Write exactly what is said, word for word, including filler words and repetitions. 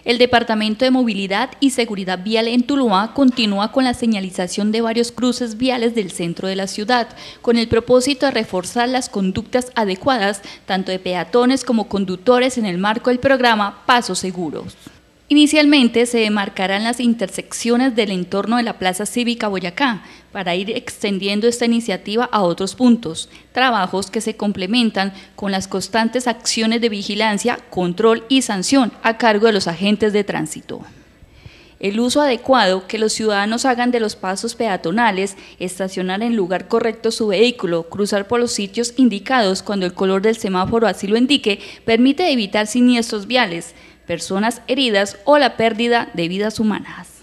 El Departamento de Movilidad y Seguridad Vial en Tuluá continúa con la señalización de varios cruces viales del centro de la ciudad, con el propósito de reforzar las conductas adecuadas, tanto de peatones como conductores en el marco del programa Pasos Seguros. Inicialmente se demarcarán las intersecciones del entorno de la Plaza Cívica Boyacá, para ir extendiendo esta iniciativa a otros puntos, trabajos que se complementan con las constantes acciones de vigilancia, control y sanción a cargo de los agentes de tránsito. El uso adecuado que los ciudadanos hagan de los pasos peatonales, estacionar en lugar correcto su vehículo, cruzar por los sitios indicados cuando el color del semáforo así lo indique, permite evitar siniestros viales, personas heridas o la pérdida de vidas humanas.